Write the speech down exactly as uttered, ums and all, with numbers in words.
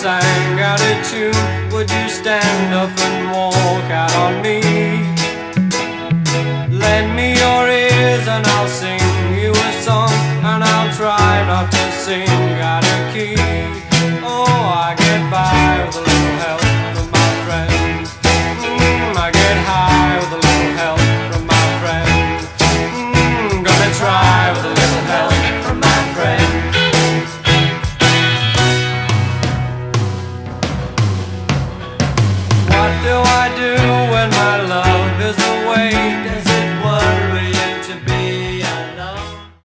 sang out a tune, would you stand up and walk out on me? Lend me your ears and I'll sing you a song, and I'll try not to sing out